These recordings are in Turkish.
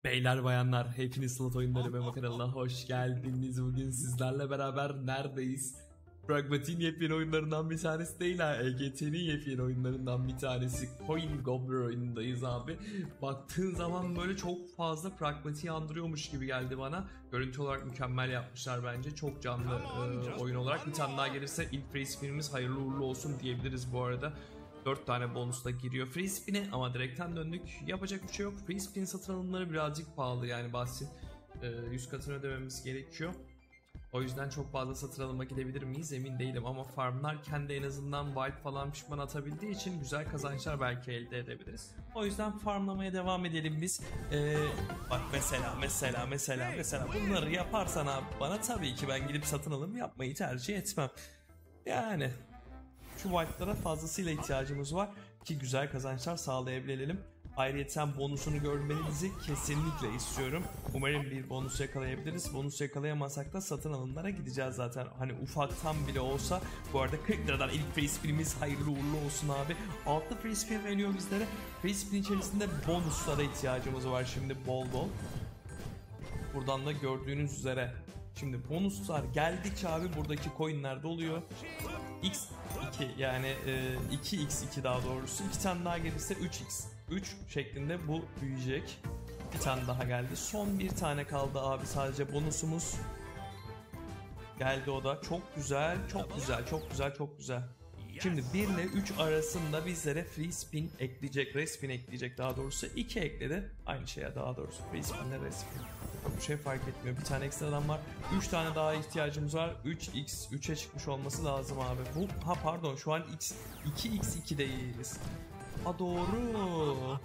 Beyler bayanlar hepiniz slot oyunları Memo kanalına hoş geldiniz. Bugün sizlerle beraber neredeyiz? Pragmatik'in yepyeni oyunlarından bir tanesi değil ha. EGT'nin yepyeni oyunlarından bir tanesi. Coin Gobbler oyunundayız abi. Baktığın zaman böyle çok fazla Pragmatik'i andırıyormuş gibi geldi bana. Görüntü olarak mükemmel yapmışlar bence. Çok canlı oyun olarak. Bir tane daha gelirse ilk free spinimiz hayırlı uğurlu olsun diyebiliriz bu arada. 4 tane bonus da giriyor free spin'e ama direkten döndük. Yapacak bir şey yok. Free spin satın alımları birazcık pahalı yani bahsin. 100 katını ödememiz gerekiyor. O yüzden çok fazla satın alıma gidebilir miyiz emin değilim ama farmlarken de en azından wild falan pişman atabildiği için güzel kazançlar belki elde edebiliriz. O yüzden farmlamaya devam edelim biz. Bak mesela bunları yaparsan abi bana tabii ki ben gidip satın alım yapmayı tercih etmem. Yani şu white'lara fazlasıyla ihtiyacımız var ki güzel kazançlar sağlayabilelim. Ayrıca bonusunu görmenizi kesinlikle istiyorum. Umarım bir bonus yakalayabiliriz. Bonus yakalayamazsak da satın alımlara gideceğiz zaten. Hani ufaktan bile olsa. Bu arada 40 liradan ilk free spinimiz hayırlı uğurlu olsun abi. 6 free spin veriyor bizlere. Free spin içerisinde bonuslara ihtiyacımız var şimdi bol bol. Buradan da gördüğünüz üzere. Şimdi bonuslar geldikçe abi buradaki coinler doluyor. X2 yani 2x2 daha doğrusu. 2 tane daha gelirse 3x3 şeklinde bu büyüyecek. Bir tane daha geldi. Son bir tane kaldı abi sadece bonusumuz. Geldi o da. Çok güzel, çok güzel, çok güzel, çok güzel. Şimdi 1 ile 3 arasında bizlere free spin ekleyecek, respin ekleyecek daha doğrusu. 2 ekledi. Aynı şeye daha doğrusu. Free spin ile respin. Bir şey fark etmiyor. Bir tane ekstradan var. 3 tane daha ihtiyacımız var. 3x 3'e çıkmış olması lazım abi. Bu pardon şu an 2x2'deyiz. Doğru.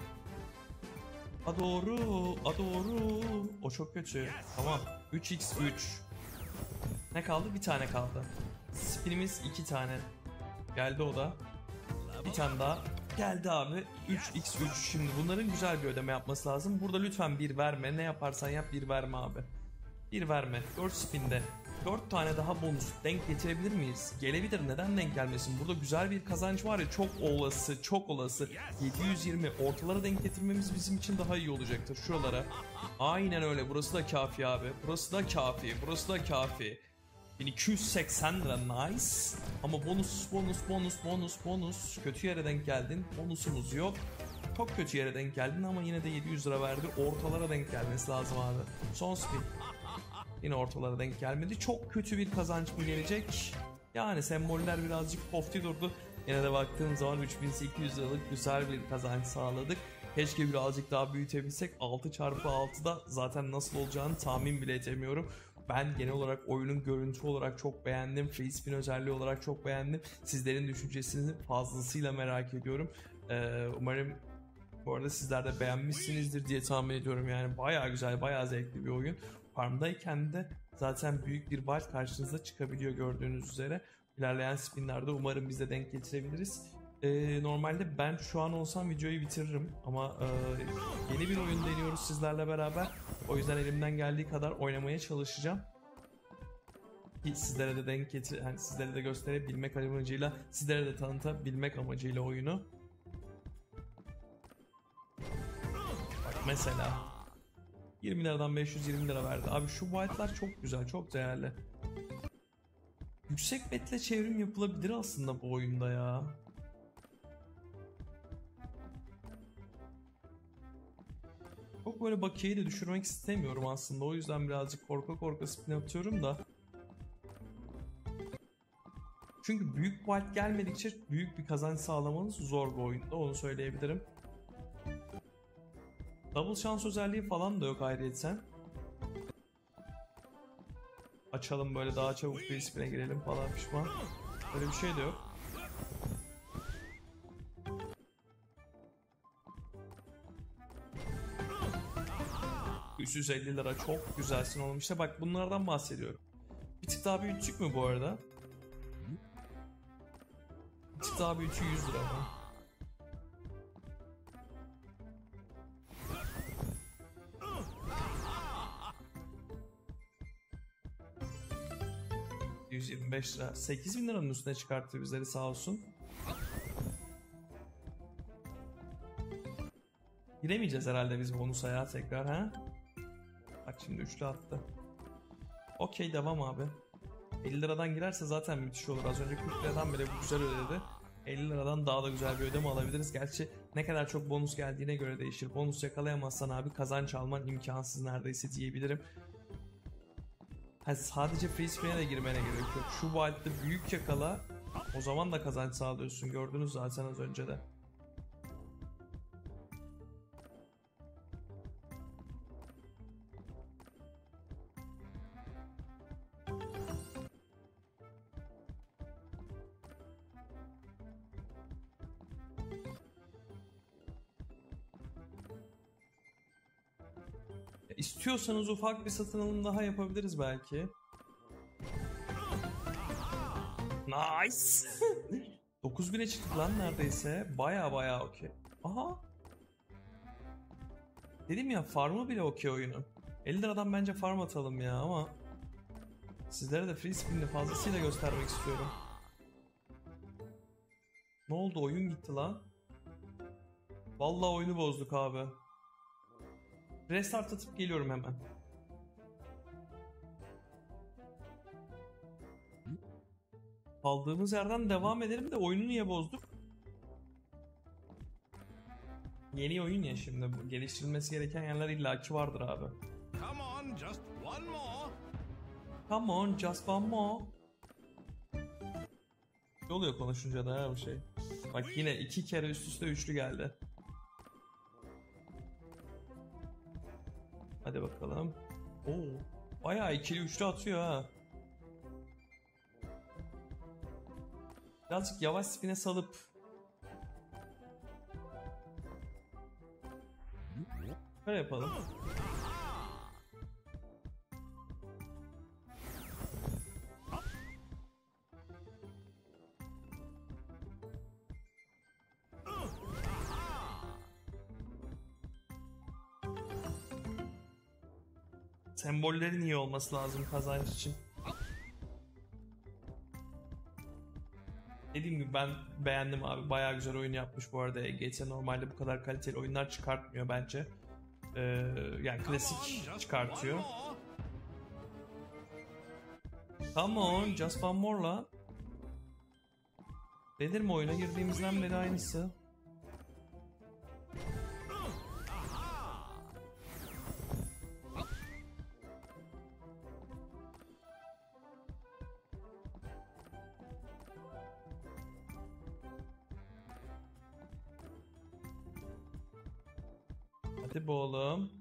Doğru. O çok kötü. Tamam. 3x3. Ne kaldı? Bir tane kaldı. Spinimiz 2 tane. Geldi o da. Bir tane daha. Geldi abi. 3x3. Şimdi bunların güzel bir ödeme yapması lazım. Burada lütfen 1 verme. Ne yaparsan yap 1 verme abi. 1 verme. 4 spinde. 4 tane daha bonus. Denk getirebilir miyiz? Gelebilir. Neden denk gelmesin? Burada güzel bir kazanç var ya. Çok olası. Çok olası. 720. Ortalara denk getirmemiz bizim için daha iyi olacaktır. Şuralara. Aynen öyle. Burası da kafi abi. Burası da kafi. Burası da kafi. 1280 lira nice. Ama bonus. Kötü yere denk geldin. Bonusumuz yok. Çok kötü yere denk geldin ama yine de 700 lira verdi. Ortalara denk gelmesi lazım abi. Son spin. Yine ortalara denk gelmedi. Çok kötü bir kazanç mı gelecek? Yani semboller birazcık pofti durdu. Yine de baktığım zaman 3800 liralık güzel bir kazanç sağladık. Keşke birazcık daha büyütebilsek. 6x6'da zaten nasıl olacağını tahmin bile edemiyorum. Ben genel olarak oyunun görüntü olarak çok beğendim. Free spin özelliği olarak çok beğendim. Sizlerin düşüncesini fazlasıyla merak ediyorum. Umarım bu arada sizler de beğenmişsinizdir diye tahmin ediyorum. Yani bayağı güzel, bayağı zevkli bir oyun. Farmdayken de zaten büyük bir wild karşınıza çıkabiliyor gördüğünüz üzere. İlerleyen spinlerde umarım biz de denk getirebiliriz. Normalde ben şu an olsam videoyu bitiririm ama yeni bir oyun deniyoruz sizlerle beraber. O yüzden elimden geldiği kadar oynamaya çalışacağım. Ki sizlere de denk getir, yani sizlere de gösterebilmek amacıyla, sizlere de tanıtabilmek amacıyla oyunu. Bak mesela 20 liradan 520 lira verdi. Abi şu white'lar çok güzel, çok değerli. Yüksek betle çevrim yapılabilir aslında bu oyunda ya. Çok böyle bakiyeyi de düşürmek istemiyorum aslında. O yüzden birazcık korka spin atıyorum da. Çünkü büyük white gelmedikçe büyük bir kazanç sağlamanız zor bu oyunda. Onu söyleyebilirim. Double şans özelliği falan da yok ayrıyeten. Açalım böyle daha çabuk free spin'e girelim falan pişman. Öyle bir şey de yok. $350 lira çok güzelsin oğlum. İşte bak bunlardan bahsediyorum. Bir tık daha büyütecek mi bu arada? Bir tık daha büyütüyor 100 lira mı? $125. 8.000 liranın üstüne çıkarttı bizleri sağ olsun. Giremeyeceğiz herhalde biz bonusa ya tekrar ha? şimdi üçlü attı. Okey, devam abi. 50 liradan girerse zaten müthiş olur. Az önce 40 liradan bile bu güzel ödedi. 50 liradan daha da güzel bir ödeme alabiliriz. Gerçi ne kadar çok bonus geldiğine göre değişir. Bonus yakalayamazsan abi kazanç alman imkansız neredeyse diyebilirim. Sadece free spin'e de girmene gerek yok. Şu wild'de büyük yakala, o zaman da kazanç sağlıyorsun. Gördünüz zaten az önce de. İstiyorsanız ufak bir satın alım daha yapabiliriz belki. Nice. 9000'e çıktık lan neredeyse. Baya okey. Aha. Dedim ya, farmı bile okey oyunun. 50 liradan bence farm atalım ya, ama sizlere de free spin'i fazlasıyla göstermek istiyorum. Ne oldu, oyun gitti lan. Vallahi oyunu bozduk abi. Restart atıp geliyorum hemen. Kaldığımız yerden devam edelim de oyunu niye bozduk? Yeni oyun ya şimdi, bu geliştirilmesi gereken yerler illaki vardır abi. Come on, just one more. Come on, just one more. Ne oluyor konuşunca da ya bu şey. Bak yine 2 kere üst üste üçlü geldi. Hadi bakalım. Oo, bayağı ikili üçlü atıyor ha. Birazcık yavaş spin'e salıp böyle yapalım. Sembollerin iyi olması lazım kazanç için. Dediğim gibi ben beğendim abi. Bayağı güzel oyun yapmış bu arada. EGT normalde bu kadar kaliteli oyunlar çıkartmıyor bence. Yani klasik çıkartıyor. Come on, just one more lan. Nedir mi, oyuna girdiğimizden beri aynısı. Hadi bu oğlum.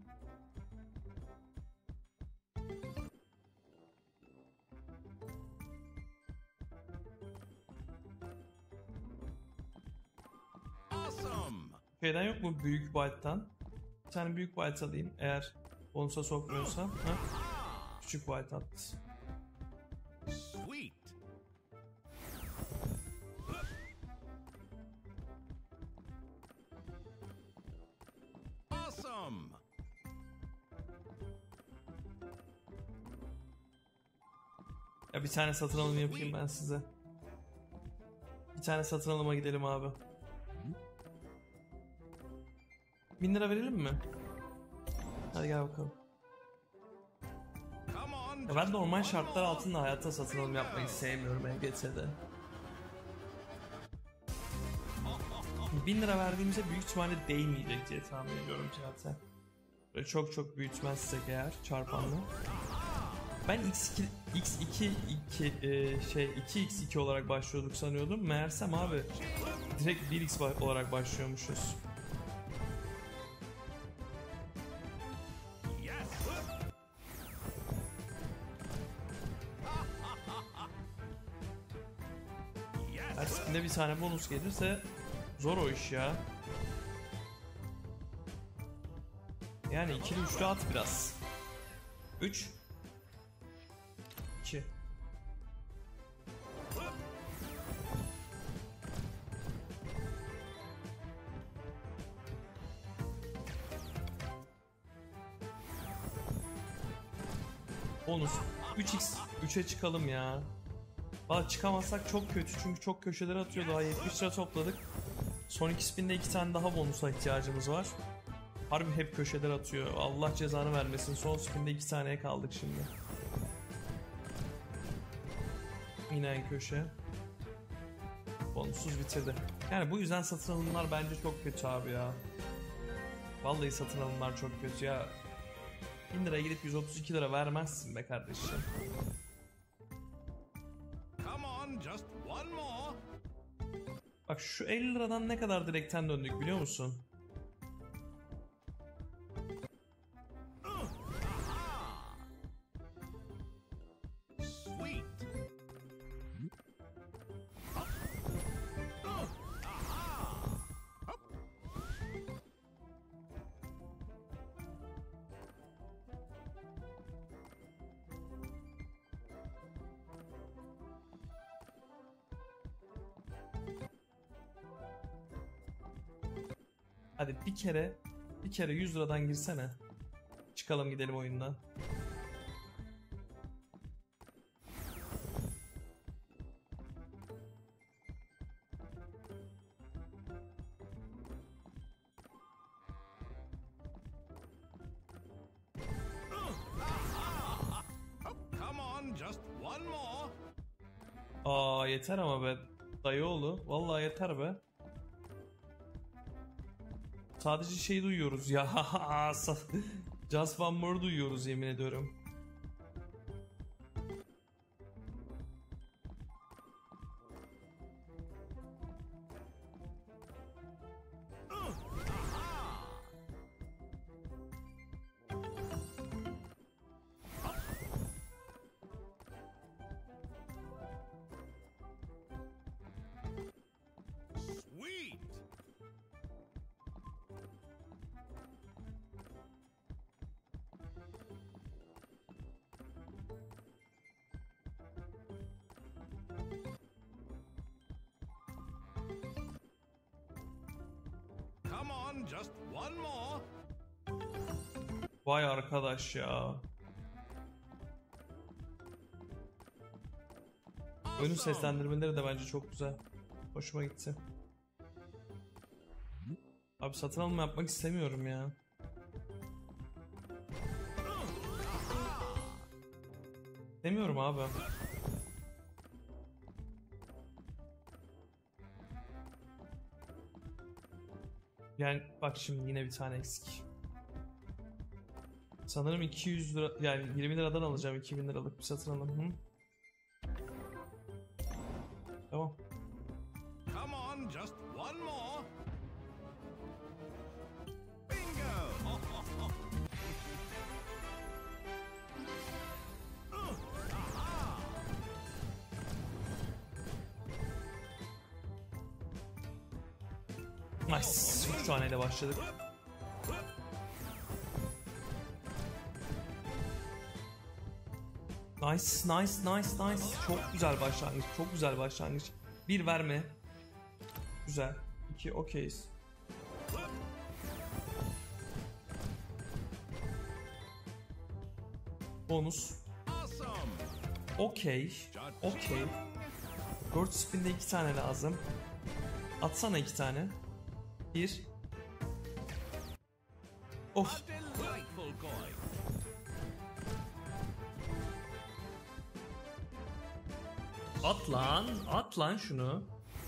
Awesome. Şeyden yok mu, büyük byte'tan? Bir tane büyük byte alayım eğer bonusa sokmuyorsa. Ha? Küçük byte attı. Sweet. Awesome. Ya bir tane satın alım yapayım ben size. Bir tane satın alıma gidelim abi. 1000 lira verelim mi? Hadi gel bakalım. Come on. Ya ben normal şartlar altında hayatta satın alım yapmayı sevmiyorum EGT'de. 1000 lira verdiğimizde büyük ihtimalle değmeyecek diye tahmin ediyorum zaten. Böyle çok büyütmezsek eğer çarpanlı. Ben x2 olarak başlıyorduk sanıyordum. Meğersem abi direkt 1x olarak başlıyormuşuz. Yes. Her spinde bir tane bonus gelirse zor o iş ya. Yani ikili üçlü at biraz. 3 2 bonus 3x 3'e çıkalım ya. Valla çıkamazsak çok kötü çünkü çok köşelere atıyor, daha 70 lira topladık. Son 2 spinde 2 tane daha bonusa ihtiyacımız var. Harbi hep köşeler atıyor. Allah cezanı vermesin. Son spinde 2 saniye kaldık şimdi. Yine en köşe. Bonussuz bitirdi. Yani bu yüzden satın alımlar bence çok kötü abi ya. Vallahi satın alımlar çok kötü ya. 1000 liraya gidip 132 lira vermezsin be kardeşim. Come on, just one more. Bak şu 50 liradan ne kadar direkten döndük biliyor musun? Sweet. Hadi bir kere 100 liradan girsene. Çıkalım gidelim oyundan. Come on, just one more. Aa yeter ama be. Dayıoğlu. Vallahi yeter be. Sadece şey duyuyoruz ya. Just one more duyuyoruz yemin ediyorum. Sweet. Come on, just one more. Vay arkadaş ya. Oyunun Awesome. seslendirmeleri de bence çok güzel. Hoşuma gitti. Abi satın alma yapmak istemiyorum ya. Demiyorum abi. Yani bak şimdi yine bir tane eksik. Sanırım 200 lira yani 20 liradan alacağım 2000 liralık bir satın alım. Hı? Tamam. Come on, just one more. Bingo. Nice. 3 taneyle başladık. Nice, nice, nice, nice. Çok güzel başlangıç, çok güzel başlangıç. Bir verme. Güzel. 2 okeyiz. Bonus. Awesome. Okey. Okey. 4 spinde 2 tane lazım. Atsana 2 tane. 1. Of. A delightful coin. At lan şunu.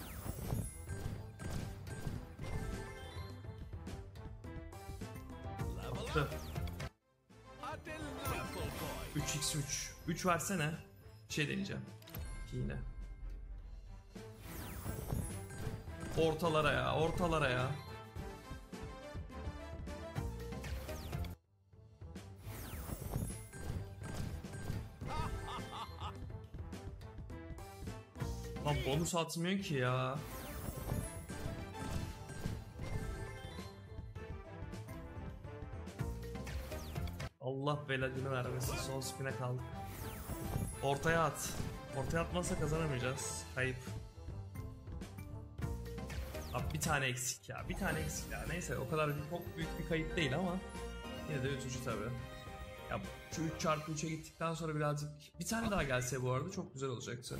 Level Attı. up. A delightful coin. 3x3. 3 versene. Bir şey deneyeceğim. Yine. Ortalara ya, ortalara ya. Lan bonus atmıyor ki ya. Allah belasını vermesin. Son spin'e kaldık. Ortaya at. Ortaya atmazsa kazanamayacağız. Kayıp. Abi bir tane eksik ya. Bir tane eksik ya. Neyse o kadar çok büyük bir kayıp değil ama yine de üzücü tabii. Ya şu 3x3'e gittikten sonra birazcık bir tane daha gelse bu arada çok güzel olacaktı.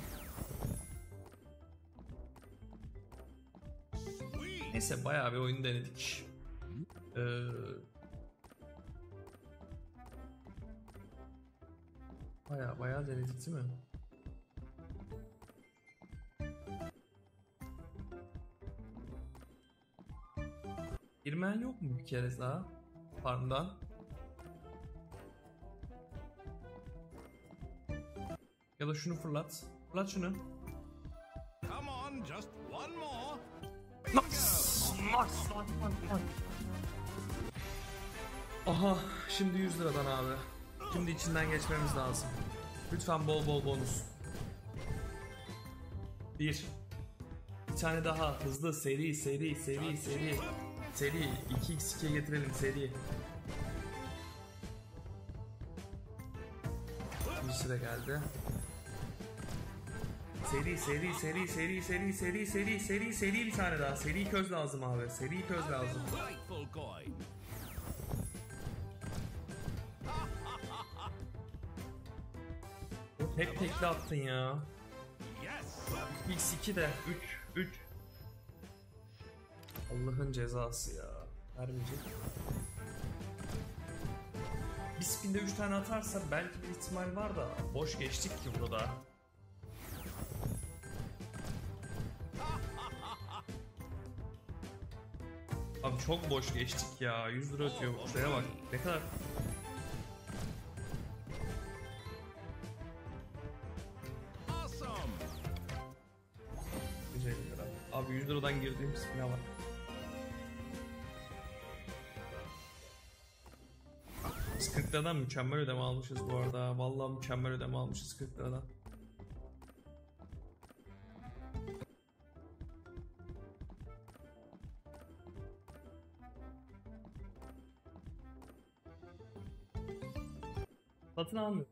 Neyse bayağı bir oyun denedik. Baya denedik değil mi? Girmen yok mu bir kere daha? Farmdan. Ya da şunu fırlat. Fırlat şunu. Come on, just one more. Aha, şimdi 100 liradan abi. Şimdi içinden geçmemiz lazım. Lütfen bol bol bonus. Bir tane daha hızlı, seri. Seri 2x2'ye getirelim, seri. Bir süre geldi. Seri bir tane daha. Seri köz lazım abi. Seri köz lazım. Delightful coin. Hep tekli attın ya. Yes. X2 de 3. Allah'ın cezası ya. Vermeyecek. Bir spinde 3 tane atarsa belki bir ihtimal var da boş geçtik ki burada. Abi çok boş geçtik ya. 100 lira ötüyor. Şuraya bak. Ne kadar? Awesome. 150 lira. Abi 100 liradan girdiğim spine bak. Biz 40 liradan mükemmel ödeme almışız bu arada. Vallahi mükemmel ödeme almışız 40 liradan. Satın almıyor.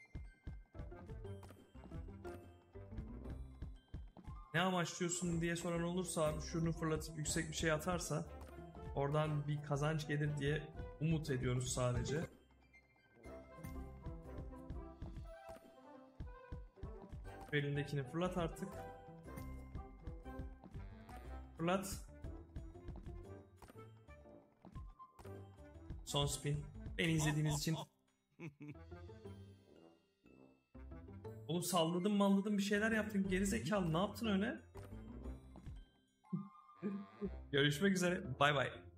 Ne amaçlıyorsun diye soran olursa abi şunu fırlatıp yüksek bir şey atarsa oradan bir kazanç gelir diye umut ediyoruz sadece. Elindekini fırlat artık. Fırlat. Son spin. Beni izlediğiniz için. Oğlum salladın bir şeyler yaptın. Gerizekalı ne yaptın öyle? Görüşmek üzere. Bay bay.